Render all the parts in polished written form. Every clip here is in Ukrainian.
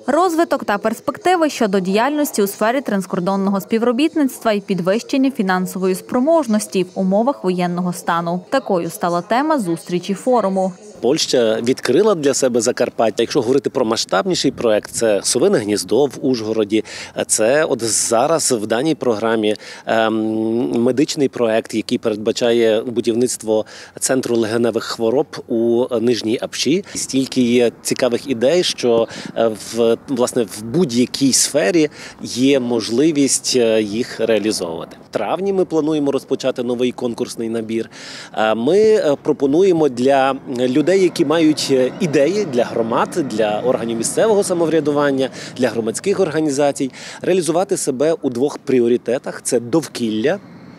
Розвиток та перспективи щодо діяльності у сфері транскордонного співробітництва і підвищення фінансової спроможності в умовах воєнного стану. Такою стала тема зустрічі форуму. Польща відкрила для себе Закарпаття. Якщо говорити про масштабніший проект, це Совине гніздо в Ужгороді. Це от зараз в даній програмі медичний проект, який передбачає будівництво центру легеневих хвороб у Нижній Апші. Стільки є цікавих ідей, що власне в будь-якій сфері є можливість їх реалізовувати. В травні ми плануємо розпочати новий конкурсний набір. Ми пропонуємо для людей, які мають ідеї для громад, для органів місцевого самоврядування, для громадських організацій, реалізувати себе у двох пріоритетах – це довкілля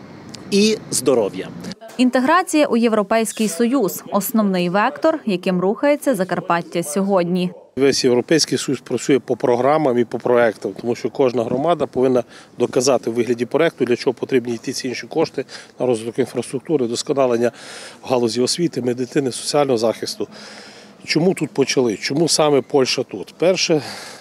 і здоров'я. Інтеграція у Європейський Союз – основний вектор, яким рухається Закарпаття сьогодні. Весь Європейський Союз працює по програмам і по проектам, тому що кожна громада повинна доказати в вигляді проекту, для чого потрібні йти ці інші кошти на розвиток інфраструктури, досконалення в галузі освіти, медицини, соціального захисту. Чому тут почали? Чому саме Польща тут? Перше,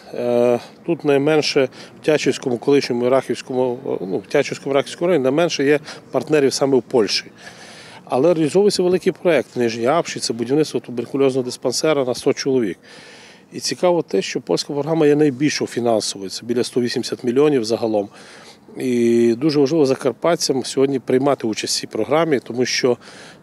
тут найменше в Тячівському, колишньому Рахівському, Тячівському районі найменше є партнерів саме в Польщі. Але реалізовується великий проєкт в Нижній Апші, це будівництво туберкульозного диспансера на 100 чоловік. І цікаво те, що польська програма є найбільшою фінансовою, це біля 180 мільйонів загалом. І дуже важливо закарпатцям сьогодні приймати участь в цій програмі, тому що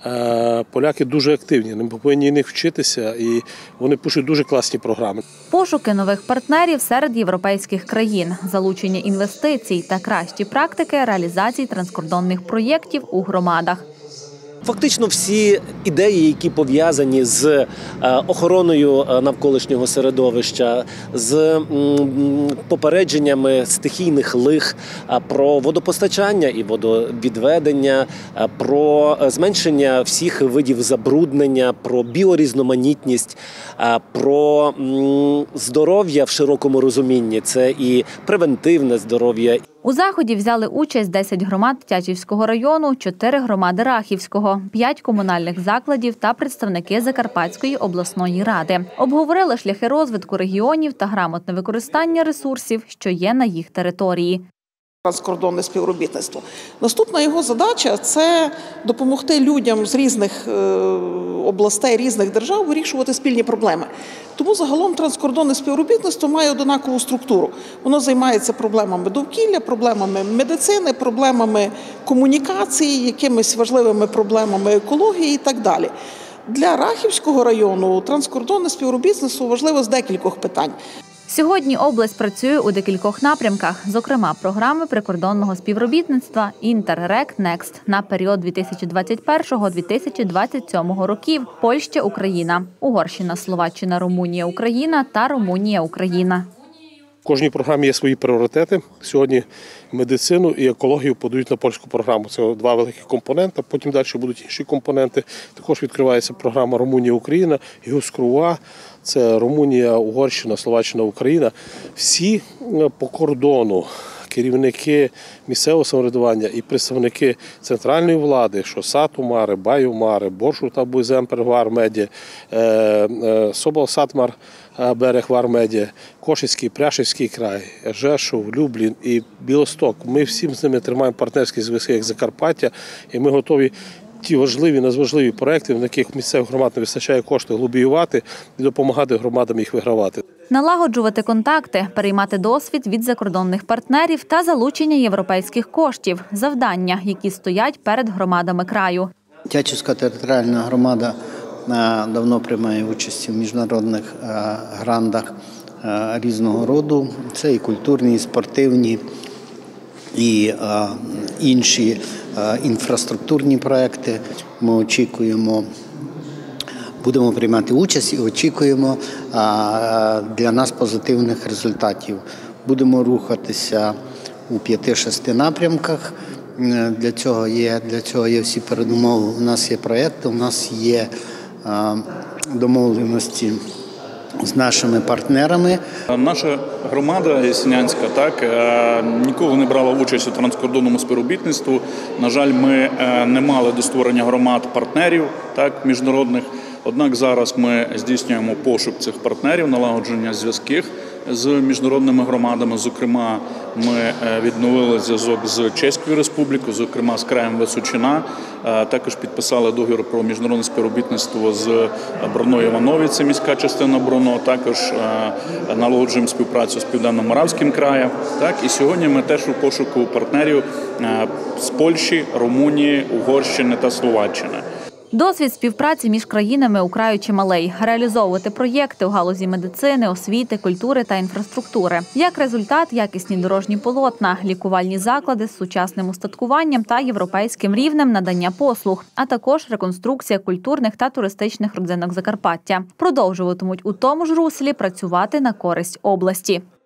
поляки дуже активні, ми повинні них вчитися, і вони пишуть дуже класні програми. Пошуки нових партнерів серед європейських країн, залучення інвестицій та кращі практики реалізації транскордонних проєктів у громадах. Фактично всі ідеї, які пов'язані з охороною навколишнього середовища, з попередженнями стихійних лих, про водопостачання і водовідведення, про зменшення всіх видів забруднення, про біорізноманітність, про здоров'я в широкому розумінні, це і превентивне здоров'я. У заході взяли участь 10 громад Тячівського району, 4 громади Рахівського, 5 комунальних закладів та представники Закарпатської обласної ради. Обговорили шляхи розвитку регіонів та грамотне використання ресурсів, що є на їх території. Транскордонне співробітництво. Наступна його задача – це допомогти людям з різних областей, різних держав вирішувати спільні проблеми. Тому загалом транскордонне співробітництво має однакову структуру. Воно займається проблемами довкілля, проблемами медицини, проблемами комунікації, якимись важливими проблемами екології і так далі. Для Рахівського району транскордонне співробітництво важливо з декількох питань. Сьогодні область працює у декількох напрямках, зокрема програми прикордонного співробітництва «Інтеррек-Некст» на період 2021-2027 років Польща – Україна, Угорщина – Словаччина – Румунія – Україна та Румунія – Україна. В кожній програмі є свої пріоритети. Сьогодні медицину і екологію подають на польську програму. Це два великі компоненти, потім далі будуть інші компоненти. Також відкривається програма «Румунія-Україна», «Юскруа», це Румунія, Угорщина, Словаччина, Україна. Всі по кордону керівники місцевого самоврядування і представники центральної влади, що Сату-Маре, Баю-Маре, Боршу-Табуй-Земпер-Вар-Меді, Собол-Сатмар, берег Вар-Меді, Кошицький, Пряшівський край, Жешов, Люблін і Білосток. Ми всім з ними тримаємо партнерські зв'язки як Закарпаття, і ми готові ті важливі, надважливі проекти, в яких місцевих громад не вистачає коштів, лобіювати і допомагати громадам їх вигравати. Налагоджувати контакти, переймати досвід від закордонних партнерів та залучення європейських коштів – завдання, які стоять перед громадами краю. Тячівська територіальна громада давно приймає участь у міжнародних грантах різного роду. Це і культурні, і спортивні, і інші інфраструктурні проекти. Ми очікуємо, будемо приймати участь і очікуємо для нас позитивних результатів. Будемо рухатися у 5-6 напрямках. Для цього є всі передумови. У нас є проекти, у нас є домовленості з нашими партнерами. Наша громада Ясінянська ніколи не брала участь у транскордонному співробітництві. На жаль, ми не мали до створення громад партнерів міжнародних. Однак зараз ми здійснюємо пошук цих партнерів, налагодження зв'язків з міжнародними громадами. Зокрема, ми відновили зв'язок з Чеською Республікою, зокрема з краєм Височина. Також підписали договір про міжнародне співробітництво з Броною Іванові, це міська частина Броно. Також налагоджуємо співпрацю з Південно-Моравським краєм. І сьогодні ми теж у пошуку партнерів з Польщі, Румунії, Угорщини та Словаччини. Досвід співпраці між країнами у краю чималий. Реалізовувати проєкти у галузі медицини, освіти, культури та інфраструктури. Як результат – якісні дорожні полотна, лікувальні заклади з сучасним устаткуванням та європейським рівнем надання послуг, а також реконструкція культурних та туристичних родзинок Закарпаття. Продовжуватимуть у тому ж руслі працювати на користь області.